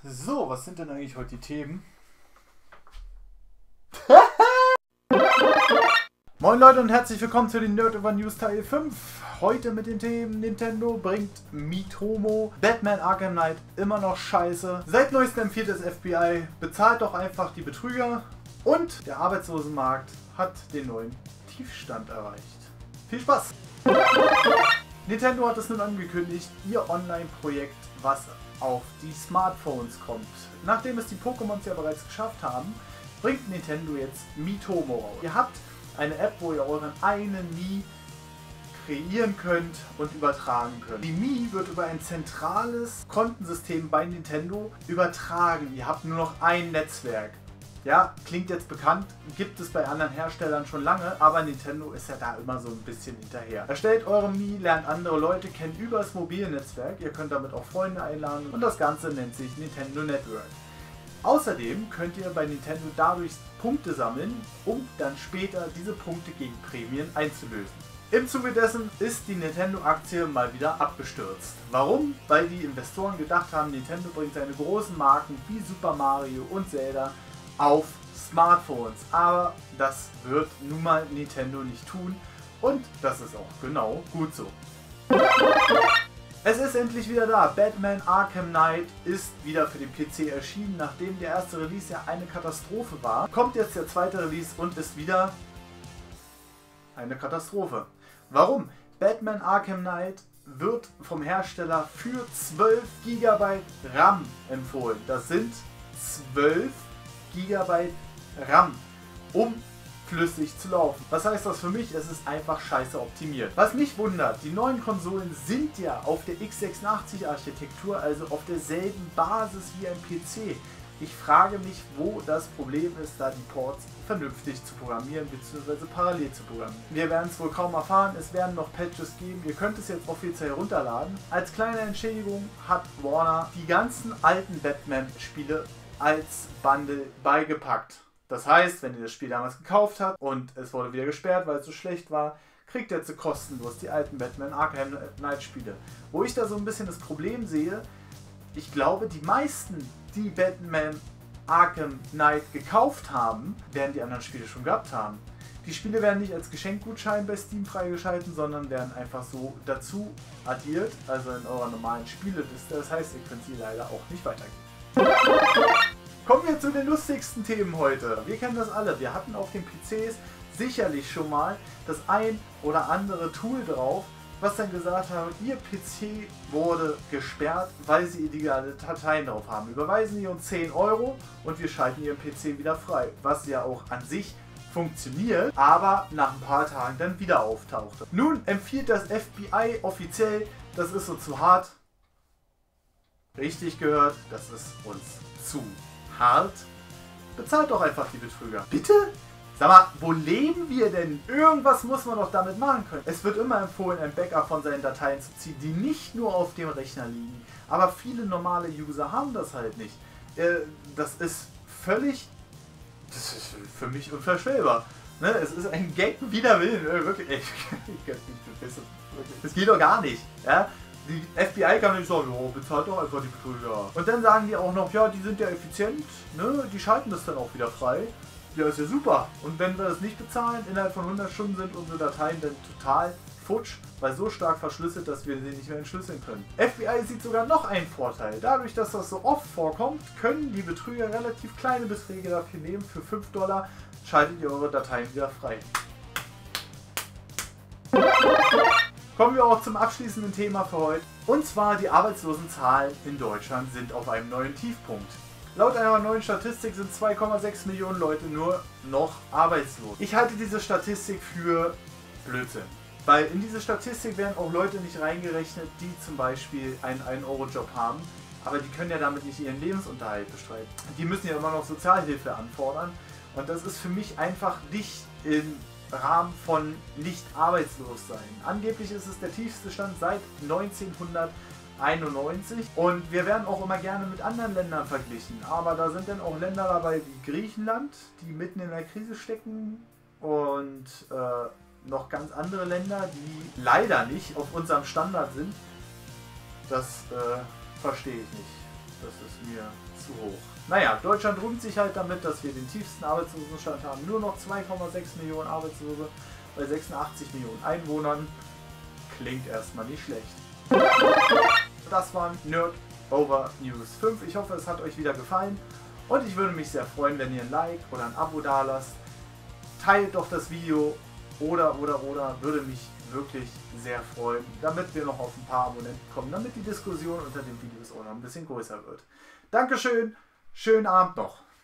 So, was sind denn eigentlich heute die Themen? Moin Leute und herzlich willkommen zu den Nerdover News Teil 5. Heute mit den Themen: Nintendo bringt Miitomo, Batman Arkham Knight immer noch scheiße, seit neuestem empfiehlt das FBI, bezahlt doch einfach die Betrüger und der Arbeitslosenmarkt hat den neuen Tiefstand erreicht. Viel Spaß! Nintendo hat es nun angekündigt, ihr Online-Projekt, was auf die Smartphones kommt. Nachdem es die Pokémons ja bereits geschafft haben, bringt Nintendo jetzt Miitomo raus. Ihr habt eine App, wo ihr euren einen Mii kreieren könnt und übertragen könnt. Die Mii wird über ein zentrales Kontensystem bei Nintendo übertragen. Ihr habt nur noch ein Netzwerk. Ja, klingt jetzt bekannt, gibt es bei anderen Herstellern schon lange, aber Nintendo ist ja da immer so ein bisschen hinterher. Erstellt eure Mii, lernt andere Leute kennen über das Mobilnetzwerk, ihr könnt damit auch Freunde einladen und das Ganze nennt sich Nintendo Network. Außerdem könnt ihr bei Nintendo dadurch Punkte sammeln, um dann später diese Punkte gegen Prämien einzulösen. Im Zuge dessen ist die Nintendo-Aktie mal wieder abgestürzt. Warum? Weil die Investoren gedacht haben, Nintendo bringt seine großen Marken wie Super Mario und Zelda auf Smartphones. Aber das wird nun mal Nintendo nicht tun und das ist auch genau gut so. Es ist endlich wieder da. Batman Arkham Knight ist wieder für den PC erschienen. Nachdem der erste Release ja eine Katastrophe war, kommt jetzt der zweite Release und ist wieder eine Katastrophe. Warum? Batman Arkham Knight wird vom Hersteller für 12 GB RAM empfohlen. Das sind 12 GB RAM, um flüssig zu laufen. Was heißt das für mich? Es ist einfach scheiße optimiert. Was mich wundert, die neuen Konsolen sind ja auf der x86 Architektur, also auf derselben Basis wie ein PC. Ich frage mich, wo das Problem ist, da die Ports vernünftig zu programmieren bzw. parallel zu programmieren. Wir werden es wohl kaum erfahren, es werden noch Patches geben, ihr könnt es jetzt offiziell herunterladen. Als kleine Entschädigung hat Warner die ganzen alten Batman-Spiele als Bundle beigepackt. Das heißt, wenn ihr das Spiel damals gekauft habt und es wurde wieder gesperrt, weil es so schlecht war, kriegt ihr jetzt kostenlos die alten Batman Arkham Knight Spiele. Wo ich da so ein bisschen das Problem sehe, ich glaube, die meisten, die Batman Arkham Knight gekauft haben, werden die anderen Spiele schon gehabt haben. Die Spiele werden nicht als Geschenkgutschein bei Steam freigeschalten, sondern werden einfach so dazu addiert, also in eurer normalen Spieleliste. Das heißt, ihr könnt sie leider auch nicht weitergeben. Kommen wir zu den lustigsten Themen heute. Wir kennen das alle. Wir hatten auf den PCs sicherlich schon mal das ein oder andere Tool drauf, was dann gesagt hat, Ihr PC wurde gesperrt, weil Sie illegale Dateien drauf haben. Überweisen Sie uns 10 € und wir schalten Ihren PC wieder frei. Was ja auch an sich funktioniert, aber nach ein paar Tagen dann wieder auftauchte. Nun empfiehlt das FBI offiziell, das ist so zu hart. Richtig gehört, das ist uns zu hart. Bezahlt doch einfach die Betrüger. Bitte? Sag mal, wo leben wir denn? Irgendwas muss man doch damit machen können. Es wird immer empfohlen, ein Backup von seinen Dateien zu ziehen, die nicht nur auf dem Rechner liegen. Aber viele normale User haben das halt nicht. Das ist für mich unvorstellbar. Ne? Es ist ein Gag wider Willen. Wirklich, ich kann mich bepissen. Das geht doch gar nicht. Ja? Die FBI kann nicht sagen, oh, bezahlt doch einfach die Betrüger. Und dann sagen die auch noch, ja, die sind ja effizient, ne? Die schalten das dann auch wieder frei. Ja, ist ja super. Und wenn wir das nicht bezahlen, innerhalb von 100 Stunden sind unsere Dateien dann total futsch, weil so stark verschlüsselt, dass wir sie nicht mehr entschlüsseln können. FBI sieht sogar noch einen Vorteil. Dadurch, dass das so oft vorkommt, können die Betrüger relativ kleine Beträge dafür nehmen. Für 5 $ schaltet ihr eure Dateien wieder frei. Kommen wir auch zum abschließenden Thema für heute. Und zwar die Arbeitslosenzahlen in Deutschland sind auf einem neuen Tiefpunkt. Laut einer neuen Statistik sind 2,6 Millionen Leute nur noch arbeitslos. Ich halte diese Statistik für Blödsinn. Weil in diese Statistik werden auch Leute nicht reingerechnet, die zum Beispiel einen 1-Euro-Job haben. Aber die können ja damit nicht ihren Lebensunterhalt bestreiten. Die müssen ja immer noch Sozialhilfe anfordern. Und das ist für mich einfach nicht im Rahmen von nicht arbeitslos sein. Angeblich ist es der tiefste Stand seit 1991 und wir werden auch immer gerne mit anderen Ländern verglichen, aber da sind dann auch Länder dabei wie Griechenland, die mitten in der Krise stecken und noch ganz andere Länder, die leider nicht auf unserem Standard sind. Das verstehe ich nicht. Das ist mir zu hoch. Naja, Deutschland rühmt sich halt damit, dass wir den tiefsten Arbeitslosenstand haben. Nur noch 2,6 Millionen Arbeitslose bei 86 Millionen Einwohnern. Klingt erstmal nicht schlecht. Das waren Nerd Over News 5. Ich hoffe, es hat euch wieder gefallen. Und ich würde mich sehr freuen, wenn ihr ein Like oder ein Abo dalasst. Teilt doch das Video oder. Würde mich wirklich sehr freuen, damit wir noch auf ein paar Abonnenten kommen, damit die Diskussion unter den Videos auch noch ein bisschen größer wird. Dankeschön, schönen Abend noch.